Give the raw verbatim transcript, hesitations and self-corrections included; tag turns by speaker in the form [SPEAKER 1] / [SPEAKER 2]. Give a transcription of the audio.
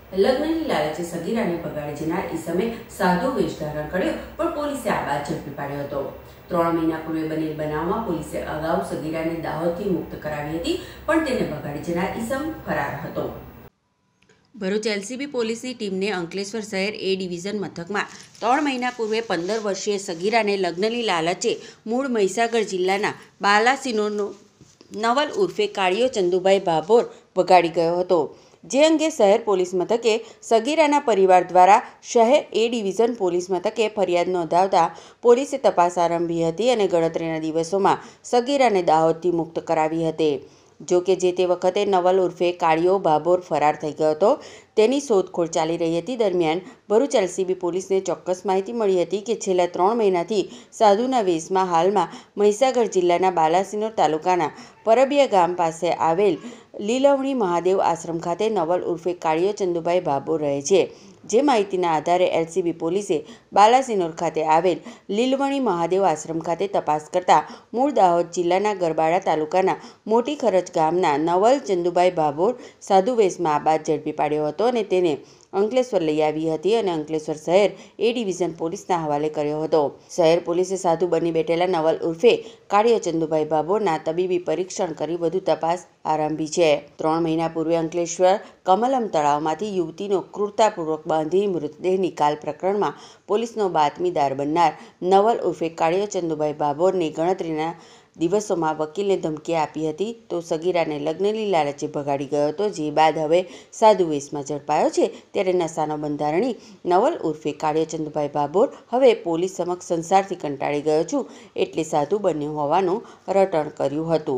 [SPEAKER 1] લગ્નની લાલચે સગીરાને ભગાડી જનાર ઈસમે સાધુ વેશ ધારણ કર્યો, પણ પોલીસે આ બાદ ઝડપી પાડ્યો હતો। ત્રણ મહિના પૂર્વે બનેલ બનાવમાં પોલીસે અગાઉ સગીરાને દાહોદથી મુક્ત કરાવી હતી, પણ તેને ભગાડી જનાર ઈસમ ફરાર હતો। ભરૂચ એલસીબી પોલીસની ટીમને અંકલેશ્વર શહેર એ ડિવિઝન મથકમાં ત્રણ મહિના પૂર્વે પંદર વર્ષીય સગીરાને લગ્નની લાલચે મૂળ મહીસાગર જિલ્લાના બાલાસિનોરનો નવલ ઉર્ફે કાળિયો ચંદુભાઈ ભાભોર ભગાડી ગયો હતો, જે અંગે શહેર પોલીસ મથકે સગીરાના પરિવાર દ્વારા શહેર એ ડિવિઝન પોલીસ મથકે ફરિયાદ નોંધાવતા પોલીસે તપાસ આરંભી હતી અને ગણતરીના દિવસોમાં સગીરાને દાહોદથી મુક્ત કરાવી હતી। જો કે જે તે વખતે નવલ ઉર્ફે કાળિયો ભાભોર ફરાર થઈ ગયો હતો, તેની શોધખોળ ચાલી રહી હતી। દરમિયાન ભરૂચ એલસીબી પોલીસને ચોક્કસ માહિતી મળી હતી કે છેલ્લા ત્રણ મહિનાથી સાધુના વેશમાં હાલમાં મહીસાગર જિલ્લાના બાલાસિનોર તાલુકાના પરબિયા ગામ પાસે આવેલ લીલવણી મહાદેવ આશ્રમ ખાતે નવલ ઉર્ફે કાળિયો ચંદુભાઈ ભાભોર રહે છે। જે માહિતીના આધારે એલસીબી પોલીસે બાલાસિનોર ખાતે આવેલ લીલવણી મહાદેવ આશ્રમ ખાતે તપાસ કરતા મૂળ દાહોદ જિલ્લાના ગરબાડા તાલુકાના મોટી ખરચ ગામના નવલ ચંદુભાઈ ભાભોર સાધુ વેશમાં આ બાદ ઝડપી પાડ્યો હતો અને તેને અંકલેશ્વર લઈ આવી હતી અને અંકલેશ્વર શહેર એ ડિવિઝન પોલીસના હવાલે કર્યો હતો। શહેર પોલીસે સાધુ બની બેઠેલા નવલ ઉર્ફે કાળિયો ચંદુભાઈ ભાભોરના તબીબી પરીક્ષણ કરી વધુ તપાસ આરંભી છે। ત્રણ મહિના પૂર્વે અંકલેશ્વર કમલમ તળાવમાંથી યુવતીનો ક્રૂરતાપૂર્વક બાંધી મૃતદેહ નિકાલ પ્રકરણમાં પોલીસનો બાતમીદાર બનનાર નવલ ઉર્ફે કાળિયો ચંદુભાઈ ભાભોરની ગણતરીના દિવસોમાં વકીલને ધમકી આપી હતી, તો સગીરાને લગ્નની લાલચે ભગાડી ગયો હતો, જે બાદ હવે સાધુ વેશમાં ઝડપાયો છે। ત્યારે નશાનો બંધારણી નવલ ઉર્ફે કાળિયો ચંદુભાઈ ભાભોર હવે પોલીસ સમક્ષ સંસારથી કંટાળી ગયો છું એટલે સાધુ બન્યો હોવાનું રટણ કર્યું હતું।